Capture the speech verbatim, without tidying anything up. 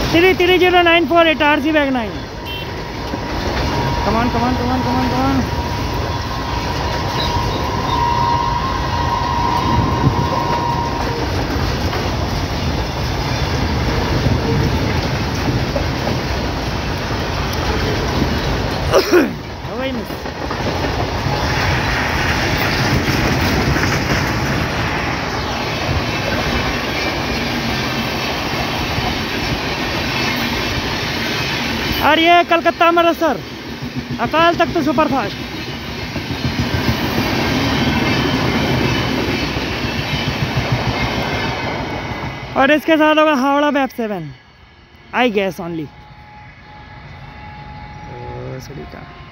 Three three zero nine four eight R C bag nine. कमान कमान कमान कमान कमान। वही मिस। और ये कलकत्ता अमृतसर अकाल तख्त तो सुपर फास्ट। और इसके साथ होगा हावड़ा बैप सेवन आई गैस ओनली। का